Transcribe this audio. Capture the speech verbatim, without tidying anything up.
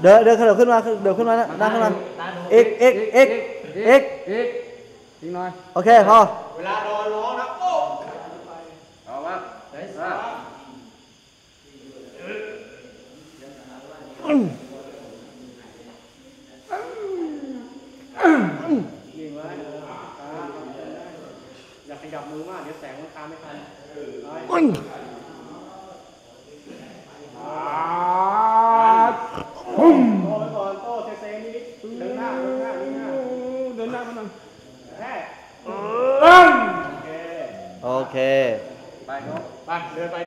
เดินเดินเดินขึ้นมาเดินขึ้นมานะนั่งขึ้นมาเอกเอกเอกเอกเอกทิ้งหน่อยโอเคพอเวลาโดนร้องนะโอ้เอามาได้สิยิงไว้อย่าขยับมือมากเดี๋ยวแสงมันตามไม่ทันอุ้ยปุ้มโตไปก่อนโตเซๆนิดเดินหน้าเดินหน้าเดินหน้าเดินหน้ามันหน่อยแค่โอเคโอเคไปไปเดินไป